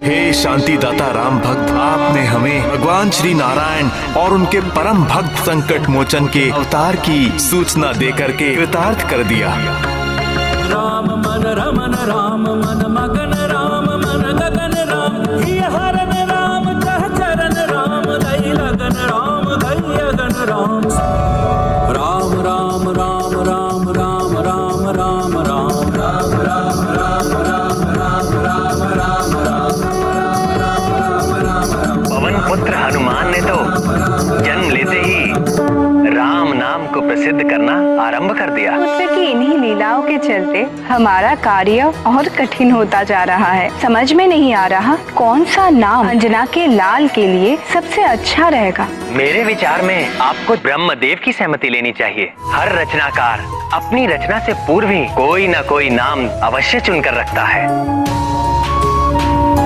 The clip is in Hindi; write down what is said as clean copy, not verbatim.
हे शांतिदाता राम भक्त, आपने हमें भगवान श्री नारायण और उनके परम भक्त संकट मोचन के अवतार की सूचना देकर के कृतार्थ कर दिया। राम मन रमन राम मन मगन राम मन गगन राम ही हरन राम कह चरण राम दई लगन राम दई अगन राम राम राम राम राम राम राम राम राम राम राम राम राम राम राम राम। पवन पुत्र हनुमान ने तो जन्म लेते ही राम नाम को प्रसिद्ध करना आरंभ कर दिया। पुत्र की इन्हीं लीलाओं के चलते हमारा कार्य और कठिन होता जा रहा है। समझ में नहीं आ रहा कौन सा नाम अंजना के लाल के लिए सबसे अच्छा रहेगा। मेरे विचार में आपको ब्रह्मदेव की सहमति लेनी चाहिए। हर रचनाकार अपनी रचना से पूर्व ही कोई न कोई नाम अवश्य चुनकर रखता है।